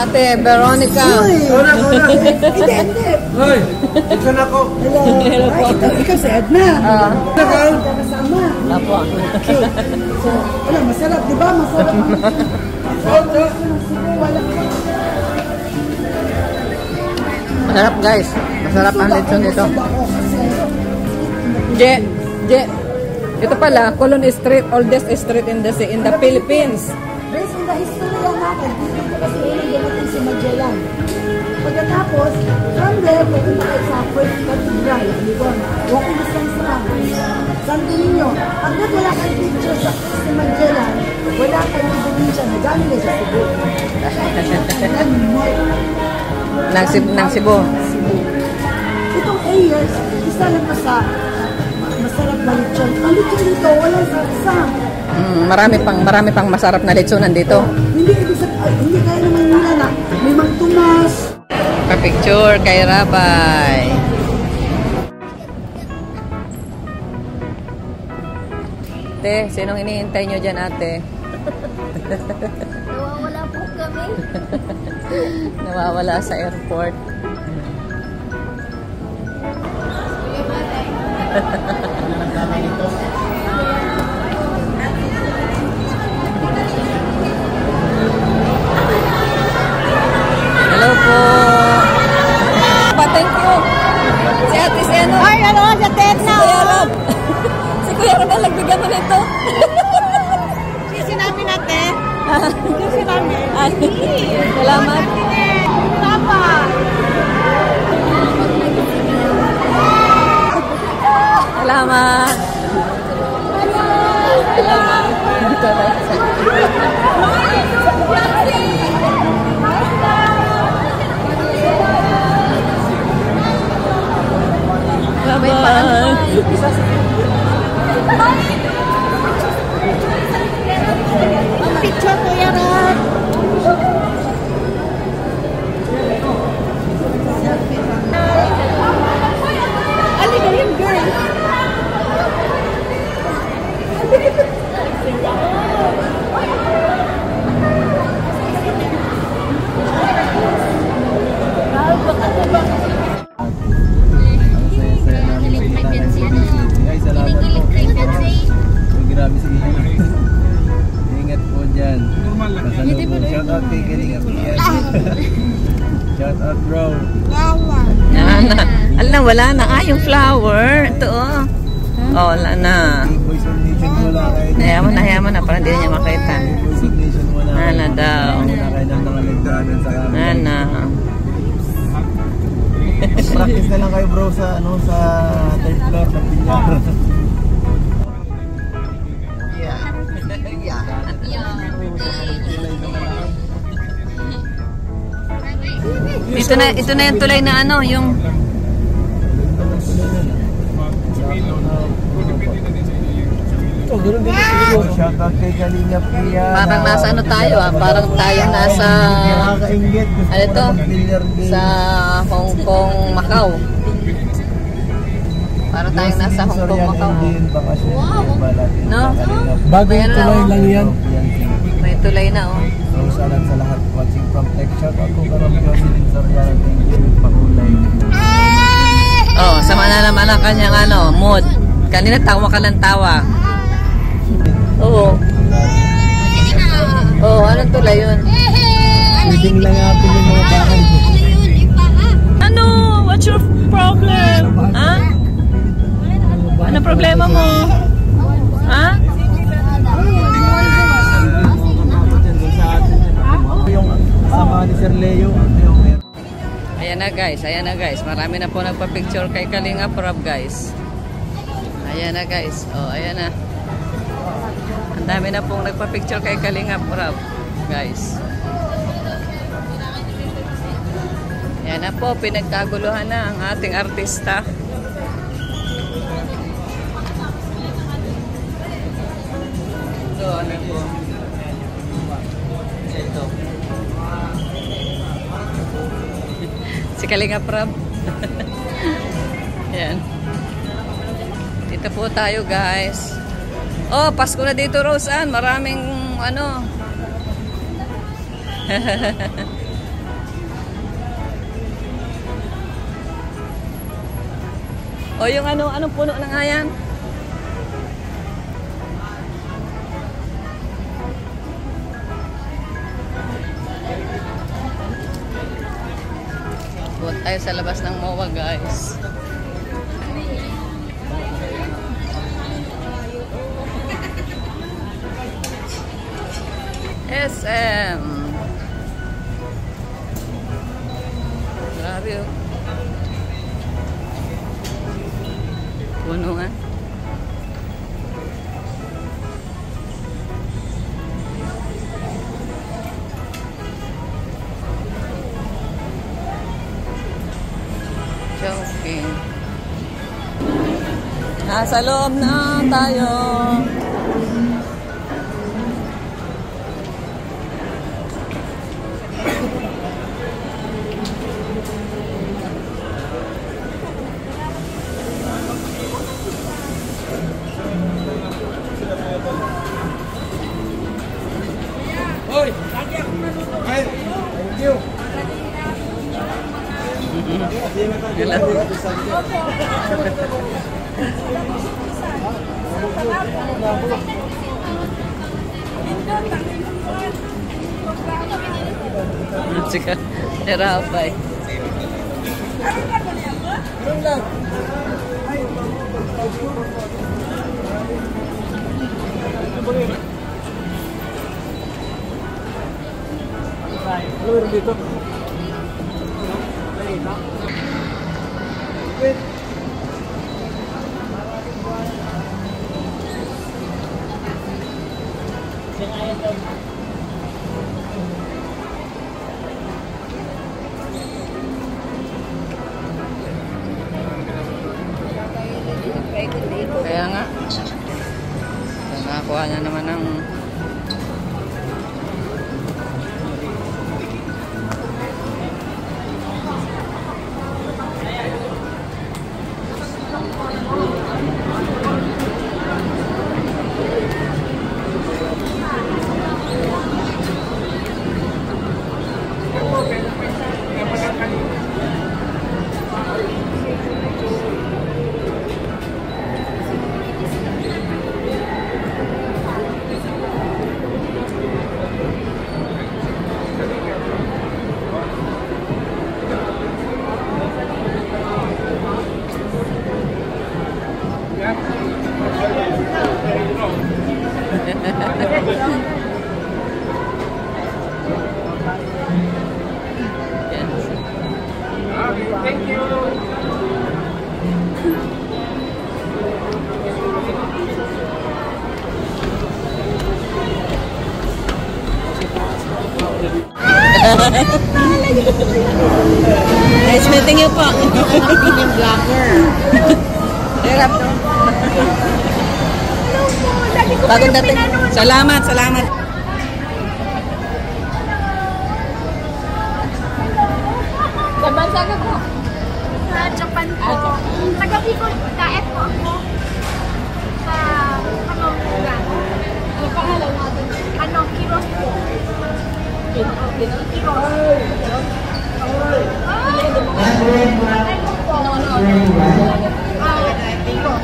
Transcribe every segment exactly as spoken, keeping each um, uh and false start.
Ate Veronica. Una, una. Hindi, hindi. Hoy, ito na ko. Hello. Hello po. Ikaw, ikaw si Edna. Ah. Ikaw. Kasama. Wala po. Okay. So, wala, masarap, di ba? Masarap. Masarap guys. Masarap ang lechon dito. Je, Je. Ito pala, Colon Street, oldest street in the in the Philippines. Based on the history natin, dito kasi yun yung si Magellan. Pagkatapos, from there, pupunta kayo sa First Cathedral, Ligon. Walking distance lang. Santo Niño. Pagkat wala kayong picture sa si Magellan, wala kayong probinsya na gano'n na sa Cebu. Nang Cebu. Nang Cebu. Itong years, isa lang pa sa masarap na lechon. Ang lechon dito, walang sarsa. Mm, marami pang marami pang masarap na lechonan dito. Hindi ibig sabihin, hindi kaya naman nila na may Mang Tomas. Pa-picture kay Rabay. Ate, sinong iniintay nyo dyan, ate? Nawawala po kami. Nawawala sa airport. Hello po. Pa, thank you. Si ate, si ano? Ay, ano, sa Tetna. Si Kuya Rob. Si Kuya Rob ang nagbigyan mo nito. Sisi namin natin. Sisi namin. Salamat. Papa. Salamat. Salamat. Bye-bye. Picture ko yan, Rod. Alin yung girl? Grabe sige. Ingat po dyan. Shout out kay Kalinga Pian. Shout out bro. Nana. Alam, wala na. Ah, yung flower. Ito oh. Oh, wala na. Boys of Nation wala kayo. Naya mo na, haya mo na. Para hindi niya makita. Boys of Nation wala kayo. Nana daw. Wala kayo ng mga nagdaanan sa kami. Nana. Practice na lang kayo bro sa ano sa third floor ng Pinyar. Ito na, ito na yung tulay na ano, yung shout out kay Kalinga Pian. parang nasa ano tayo ah, parang tayo nasa Nakakaingit. ano ito? Sa Hong Kong, Macau. Parang tayong nasa Hong Kong, Macau. No? Bagong tulay lang yan. May tulay na oh. So, salat sa lahat watching from Tech. Shout out ko karon ko si Soriano. Thank you pakulay. Oh, sama na naman ang kanyang ano, mood. Kanina tawa ka lang tawa. Oo. Oh, anong tulay yun? Pwedeng lang natin yung mga bahay. Ano? What's your problem? Ha? Ano problema mo? Ha? Yung sama ni Sir Leo. Ayan na guys, ayan na guys. Marami na po nagpa-picture kay Kalinga Prab guys. Ayan na guys. Oh, ayan na. Ang dami na pong nagpa-picture kay Kalinga Prab guys. Ayan na po, pinagkaguluhan na ang ating artista. Ito, ano po? Ito. Si Kalinga Prab. Ayan. Dito po tayo guys. Oh, Pasko na dito Rose Ann. Maraming ano. O yung ano, anong puno na nga yan? Buat tayo sa labas ng M O A, guys. S M. Grabe oh. Puno nga. Joking. Nasa loob na tayo. Hoy! Ay! Thank you! Gila. Chika, terapay. Ano dito? Wait. Kaya nga. So, nakakuha na naman ng Thank you! Nice meeting you po. Hirap to. Bagong dating. Salamat, salamat. Sa bansa ka po? Sa Japan po. Taga Bicol, daet po ako. Sa anong lugar? Ano pangalan natin? Anong Kiros po? Kiros. No, no, no. Ah, Kiros.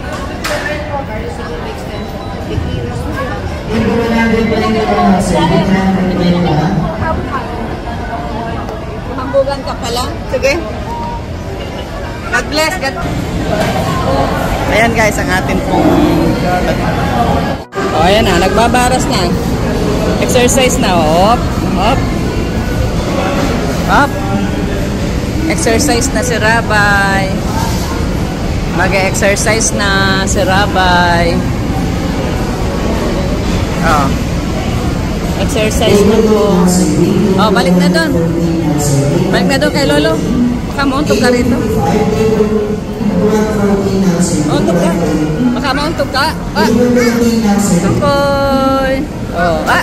Hambugan ka pala. Sige. God bless. God... Ayan guys, ang atin pong... O, ayan na. Nagbabaras na. Exercise na. Hop. Hop. Hop. Exercise na si Rabay. Mag-exercise na si Rabay. Oh. Exercise na po. Oh, balik na doon. Balik na doon kay Lolo. Baka mauntog ka rito. Mauntog ka. Baka mauntog ka. Ah. Tukoy. Oh, ah.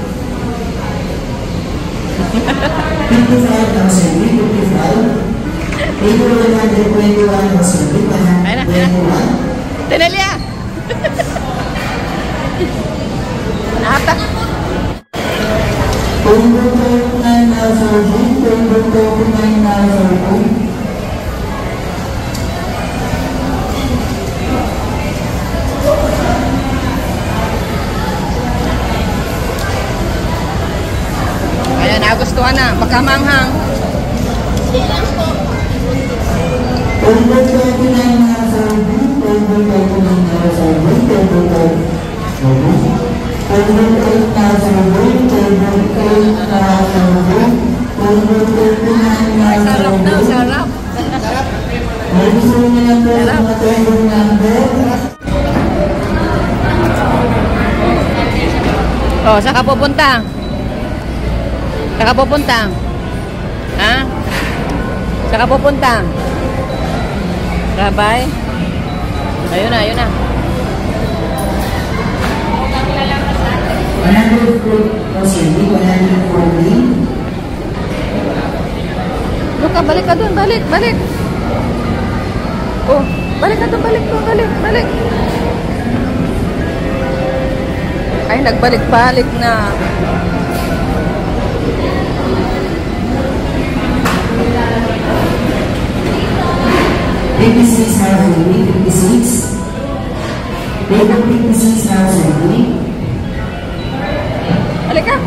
Ayun na, ayun na. Tinelia. Nahatak. Ito na, baka manghang. Sarap daw, sarap. Oh, saan ka pupunta? Saan ka pupunta? Ha? Saan ka pupunta? Rabay? Ayun na, ayun na. Luka, balik ka dun, balik, balik. Oh, balik ka dun, balik, oh, balik, balik. Ay, nagbalik-balik na. fifty-six thousand fifty-six. Data fifty-six thousand. Balik ka.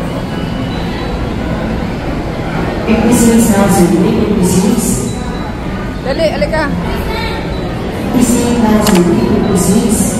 fifty-six thousand fifty-six. Dali, alika. fifty-six thousand fifty-six.